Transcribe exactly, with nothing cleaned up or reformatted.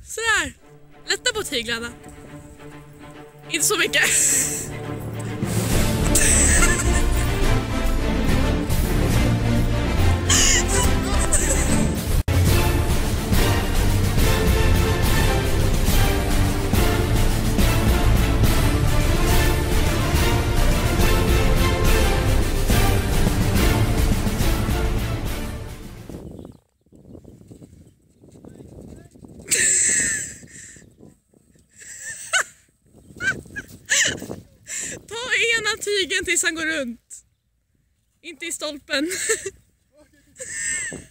Sådär. Lätta på tyglarna. Inte så mycket. Ta ena tygen tills han går runt. Inte i stolpen.